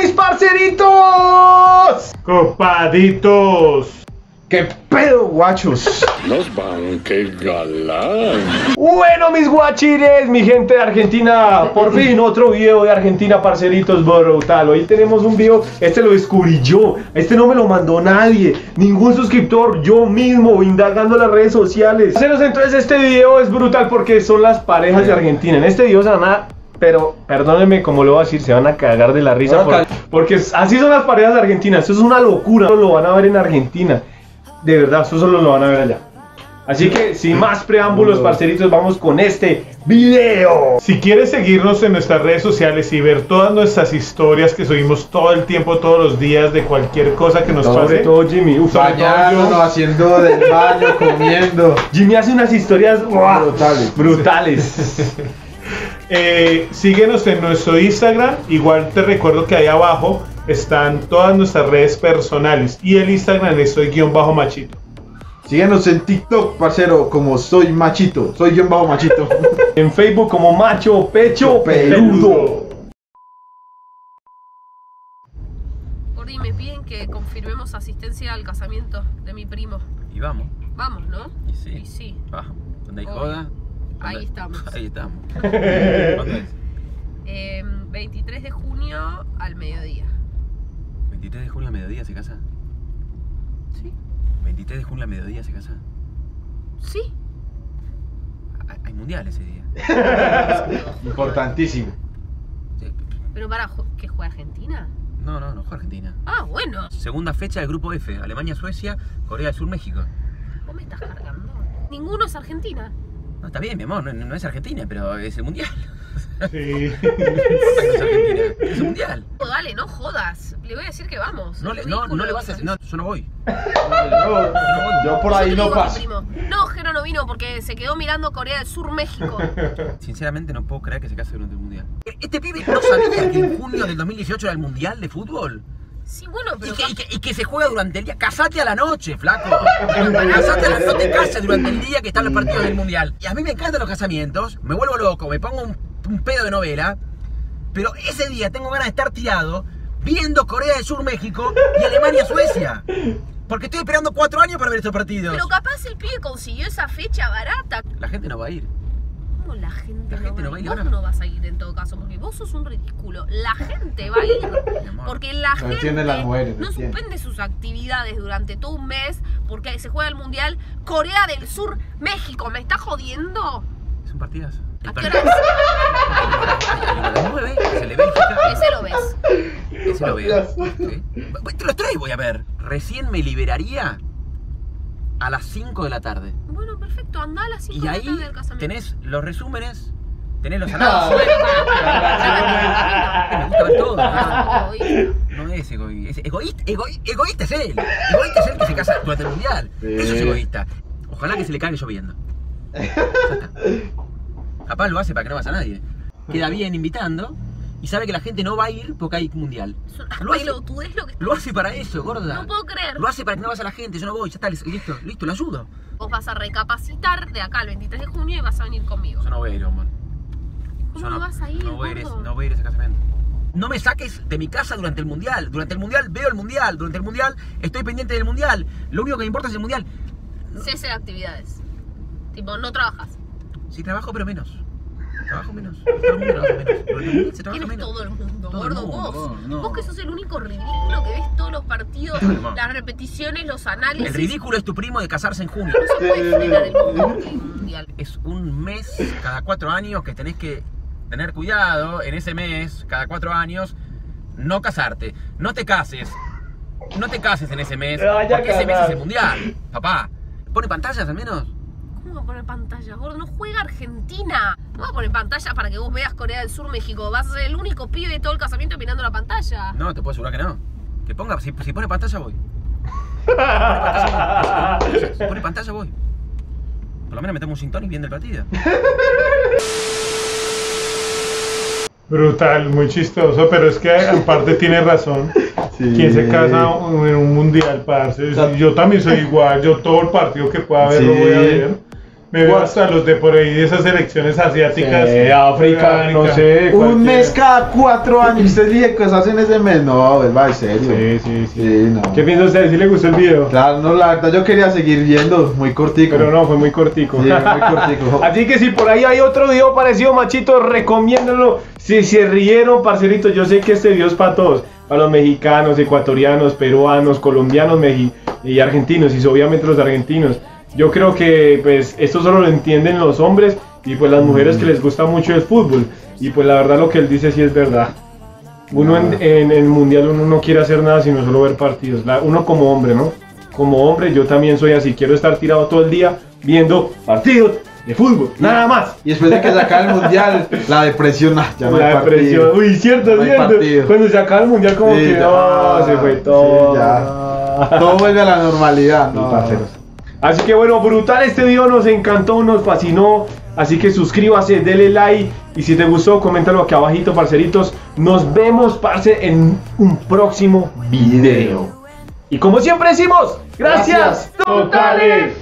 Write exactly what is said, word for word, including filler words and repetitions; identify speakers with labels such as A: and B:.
A: mis parceritos!
B: Copaditos.
A: ¿Qué pedo, guachos?
C: Nos van, qué galán.
A: Bueno, mis guachires, mi gente de Argentina, por fin otro video de Argentina, parceritos, brutal. Hoy tenemos un video, este lo descubrí yo, este no me lo mandó nadie, ningún suscriptor, yo mismo, indagando en las redes sociales. Entonces este video es brutal porque son las parejas de Argentina. En este video se van a... Pero, perdónenme como lo voy a decir, se van a cagar de la risa por, porque así son las parejas de Argentina, esto es una locura, solo lo van a ver en Argentina. De verdad, esto solo lo van a ver allá. Así que, sin más preámbulos, parceritos, vamos con este video.
B: Si quieres seguirnos en nuestras redes sociales y ver todas nuestras historias que subimos todo el tiempo, todos los días, de cualquier cosa que nos
A: Sobre
B: pase.
A: todo Jimmy, uf,
D: bañándonos, haciendo del baño, comiendo.
A: Jimmy hace unas historias wow,
D: brutales.
A: brutales.
B: Eh, síguenos en nuestro Instagram. Igual te recuerdo que ahí abajo están todas nuestras redes personales. Y el Instagram es soy guión bajo machito.
D: Síguenos en TikTok, parcero, como soy machito. Soy guión bajo machito.
A: En Facebook como macho pecho peludo.
E: Gordi, me piden que confirmemos asistencia al casamiento de mi primo.
F: Y vamos.
E: Vamos, ¿no?
F: Y sí.
E: Y sí.
F: Vamos. Donde hay
E: Obvio.
F: joda.
E: Ahí
F: donde-
E: estamos.
F: Ahí estamos. ¿Cuándo es?
E: Eh, veintitrés de junio al mediodía.
F: veintitrés de junio a mediodía se casa.
E: ¿Sí?
F: veintitrés de junio a mediodía se casa.
E: Sí.
F: Hay, hay mundial ese día.
D: Importantísimo.
F: Sí.
E: Pero para, ¿que juega Argentina?
F: No, no, no juega Argentina.
E: Ah, bueno.
F: Segunda fecha del grupo F. Alemania, Suecia, Corea del Sur, México.
E: ¿Vos me estás cargando? Ninguno es Argentina.
F: No, está bien, mi amor, no, no es Argentina, pero es el mundial.
B: Sí.
F: No importa que no es Argentina, es el mundial.
E: Oh, dale, no jodas. Le voy a decir que vamos.
F: No,
E: Es
F: le, no,
E: ridículo
F: no le
E: lo
F: vas a
E: que
F: decir. No, yo no voy.
D: Yo, yo por ahí
E: Yo te
D: no
E: digo a mi
D: paso.
E: primo, no, Jero no vino porque se quedó mirando Corea del Sur, México.
F: Sinceramente no puedo creer que se case durante el mundial. Este pibe no sabía que en junio del dos mil dieciocho era el mundial de fútbol.
E: Sí, bueno,
F: Y
E: pero...
F: que, y, que, y que se juega durante el día. Casate a la noche, flaco. Casate a la noche, no te cases durante el día que están los partidos del mundial. Y a mí me encantan los casamientos, me vuelvo loco, me pongo un, un pedo de novela. Pero ese día tengo ganas de estar tirado viendo Corea del Sur, México y Alemania, Suecia. Porque estoy esperando cuatro años para ver estos partidos.
E: Pero capaz el pibe consiguió esa fecha barata.
F: La gente no va a ir.
E: ¿Cómo la gente,
F: La gente no va a ir
E: Vos
F: ahora.
E: no vas a ir en todo caso, porque vos sos un ridículo. La gente va a ir.
F: Mi amor.
E: Porque la
D: No
E: gente
D: entienden las mujeres, no
E: no
D: entienden.
E: suspende sus actividades durante todo un mes porque se juega el mundial Corea del Sur, México. ¿Me está jodiendo?
F: Es un partidazo. El
E: ¿A qué
F: partido-
E: hora
F: A las nueve, se le Bélgica.
E: Ese lo ves.
F: Ese lo veo. Sí. Te los tres voy a ver. Recién me liberaría a las cinco de la tarde.
E: Bueno, perfecto. Andá a las cinco
F: Y
E: de la
F: ahí
E: tarde del casamiento.
F: tenés los resúmenes, tenés los análisis.
E: Ah,
F: Me gusta ver todo.
E: bueno, bueno.
F: No, no es egoísta. Es egoísta, egoí- egoísta es él. Egoísta es él que se casa durante el mundial. Eso es egoísta. Ojalá que se le caiga lloviendo. Ya está. Capaz lo hace para que no vaya a nadie. Queda bien invitando y sabe que la gente no va a ir porque hay mundial.
E: Es una
F: Lo hace,
E: pelotudez lo que
F: lo hace para eso, gorda.
E: No puedo creer.
F: Lo hace para que no vaya la gente. Yo no voy, ya está, listo, listo, lo ayudo.
E: Vos vas a recapacitar de acá al veintitrés de junio y vas a venir conmigo.
F: Yo no voy a ir, amor.
E: ¿Cómo
F: Yo
E: no vas a ir,
F: No voy a ir,
E: gordo?
F: no voy a ir a ese casamiento. No me saques de mi casa durante el mundial. Durante el mundial veo el mundial. Durante el mundial estoy pendiente del mundial. Lo único que me importa es el mundial.
E: Cese de actividades. Tipo, no trabajas.
F: Sí, trabajo, pero menos. Trabajo menos. Todo el mundo trabaja menos. Durante el mundial se trabaja
E: ¿Quién es
F: menos.
E: todo el mundo,
F: Todo el
E: gordo?
F: mundo,
E: Vos.
F: no.
E: Vos que sos el único ridículo que ves todos los partidos,
F: No.
E: las repeticiones, los análisis.
F: El ridículo es tu primo de casarse en junio.
E: No se puede frenar el mundo porque hay un mundial.
F: Es un mes cada cuatro años que tenés que tener cuidado. En ese mes, cada cuatro años, no casarte. No te cases. No te cases en ese mes.
A: Te vaya a
F: Porque ese mes
A: casar.
F: es el mundial. Papá, ¿pone pantallas al menos?
E: ¿Cómo va a poner pantalla, gordo? No juega Argentina. No va a poner pantalla para que vos veas Corea del Sur, México. Vas a ser el único pibe de todo el casamiento mirando la pantalla.
F: No, te puedo asegurar que no. Que ponga, si, si pone pantalla voy. Si pone pantalla voy. Si pone pantalla voy. Por lo menos metemos un gin tonic viendo el partido.
B: Brutal, muy chistoso, pero es que en parte tiene razón.
D: Sí.
B: ¿Quién se casa en un mundial, parce?
D: O sea,
B: Yo también soy igual, yo todo el partido que pueda ver
D: Sí.
B: lo voy a ver. Me veo hasta los de por ahí de esas elecciones asiáticas.
A: Eh, África, no sé.
D: Un
A: cualquiera.
D: mes cada cuatro años. Usted elige cosas en ese mes. No, vuelva en serio.
A: Sí, sí, sí.
D: Sí, no.
A: ¿Qué piensa usted? ¿Sí le gustó el video?
D: Claro, no, la verdad yo quería seguir viendo, muy cortico.
A: Pero no, fue muy cortico.
D: Sí, muy cortico.
A: Así que si por ahí hay otro video parecido, machito, recomiéndenlo. Si se rieron, parceritos, yo sé que este video es para todos. Para los mexicanos, ecuatorianos, peruanos, colombianos meji y argentinos. Y obviamente los argentinos. Yo creo que pues esto solo lo entienden los hombres y pues las mujeres que les gusta mucho el fútbol. Y pues la verdad lo que él dice sí es verdad. Uno en, en el mundial uno no quiere hacer nada sino solo ver partidos. La, uno como hombre, ¿no? Como hombre yo también soy así. Quiero estar tirado todo el día viendo partidos de fútbol. Nada más.
D: Y después de que se acaba el mundial, la depresión, ah, ya no hay
A: La
D: partido.
A: depresión. Uy, cierto,
D: No hay
A: cierto.
D: partido.
A: Cuando se acaba el mundial como
D: Sí,
A: que
D: ya.
A: oh, se fue
D: Sí,
A: todo.
D: ya. Todo vuelve a la normalidad, no,
A: Parceros. Así que bueno, brutal este video, nos encantó, nos fascinó. Así que suscríbase, dele like. Y si te gustó, coméntalo aquí abajito, parceritos. Nos vemos, parce, en un próximo video. Y como siempre decimos, gracias,
D: Gracias.
A: totales.